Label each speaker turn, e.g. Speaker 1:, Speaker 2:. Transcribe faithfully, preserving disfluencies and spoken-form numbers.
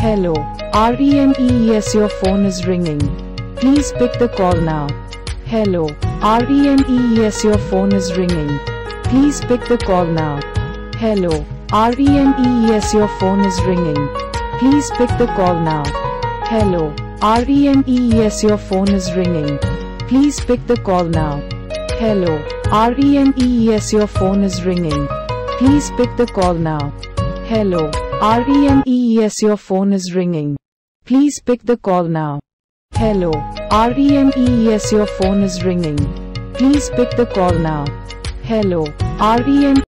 Speaker 1: Hello, RENEES your phone is ringing. Please pick the call now. Hello, RENEES your phone is ringing. Please pick the call now. Hello, RENEES your phone is ringing. Please pick the call now. Hello, RENEES your phone is ringing. Please pick the call now. Hello, RENEES your phone is ringing. Please pick the call now. Hello, RENEES your phone is ringing. Please pick the call now. Hello, RENEES your phone is ringing. Please pick the call now. Hello, REN